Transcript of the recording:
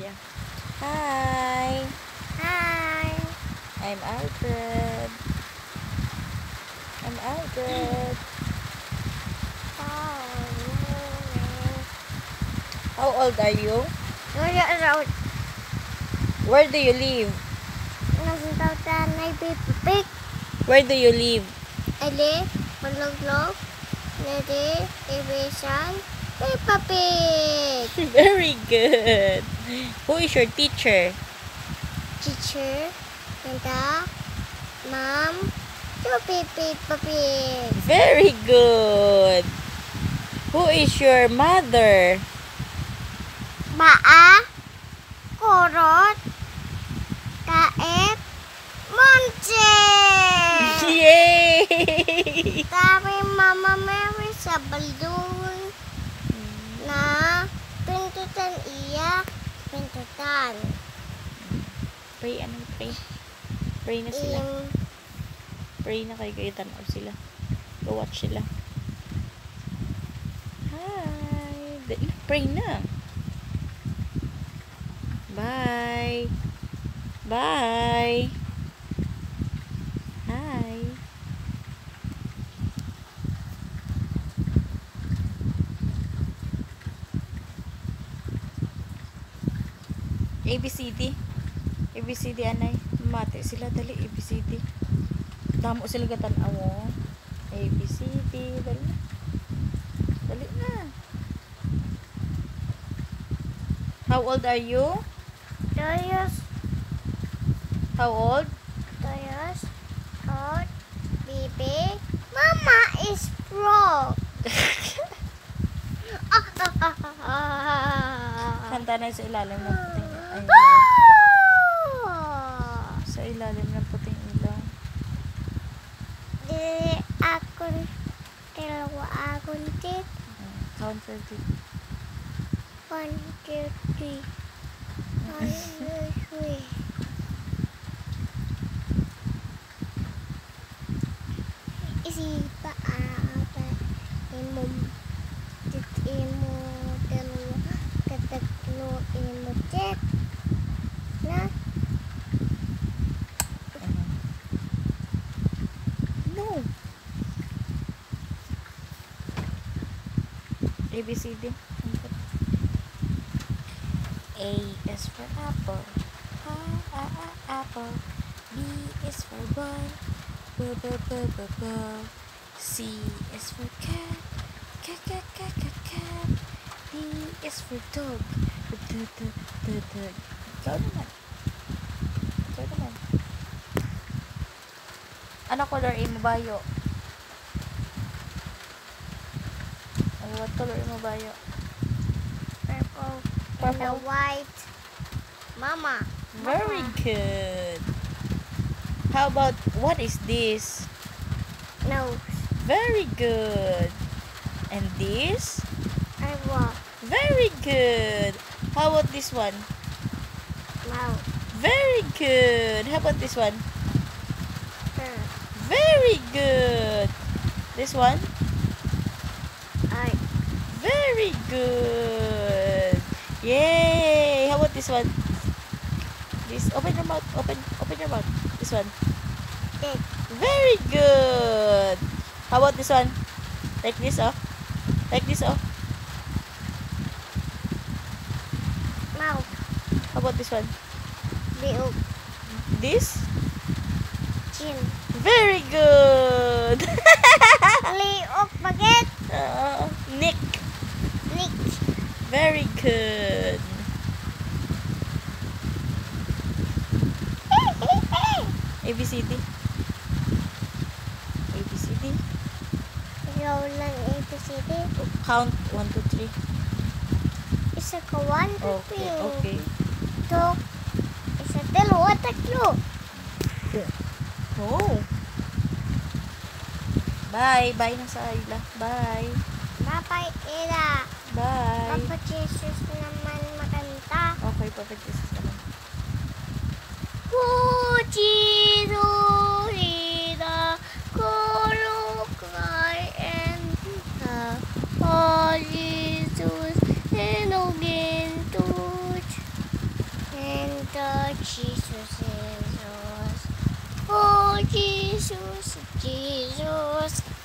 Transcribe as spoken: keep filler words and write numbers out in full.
Yeah. Hi. Hi. I'm Alfred. I'm Alfred. Oh, How old are you? no. Where do you live? Nasintautan ay pipipik. Where do you live? Ali, maluglog. Nede, ibisan. Pipipik. Very good. Who is your teacher? Teacher. Nanda. Mom. Pipipik. Pipipik. Very good. Who is your mother? Baa. Korot. Kaet. Monche. Yay! Kami Mama Mary sa balloon na pintutan iya pintutan. Pray, ano, pray. Pray na sila. Im, Pray na kayo, kayo tanaw sila. Go watch sila. Hi. Dali, pray na. Bye. Bye. Hi. A B C D. A B C D anay. Mate sila dali A B C D. Damo sila gatanaw. Oh. A B C D dali na. Dali na. How old are you? Toyos, How old? Toyos, Tot, Bibi. Mama is pro. Kanta na sa ilalim ng puting ay, sa ilalim ng puting ilaw. Di akon dalawa akon tit. Uh, count for two. One, two, three. One, two, three. Isi pa apa imo tit imo dalawa katatlo imo tit na No. A B C D. A is for apple. A, a, a, apple. B is for ball. B, b, b, b, ball. C is for cat. Cat, cat, cat, cat, cat. D is for dog. D, d, d, d, dog. Ikaw naman. Ikaw naman. Ano color imo bayo? Ano, what color imo bayo? purple and a Purple. white. Mama. Very good. How about, what is this? Nose. Very good. And this? I walk. Very good. How about this one? Mouth. Very good. How about this one? Her. Very good. This one? Eye. Very good. Yay. How about this one? This, open your mouth. Open, open your mouth. This one. Dick. Very good. How about this one? Like this, oh. Like this, oh. Mouth. How about this one? Biog. This? Chin. Very good. Liok. Baget. uh, Nick. Lick. Very good. A B C D. A B C D. Ikaw lang A B C D. Oh, count one, two, three. Isa ka one, two, Okay, three. okay. Ito. Isa, dalawa, tatlo. Oh. Bye. Bye na sa Ayla. Bye. Bye-bye, Ira. Bye. Papa Jesus naman makanta. Okay, Papa Jesus naman. Oh, Jesus, Ira. Kolo, cry, and oh, Jesus, and again, touch. the Jesus is yours. Oh, Jesus, Jesus.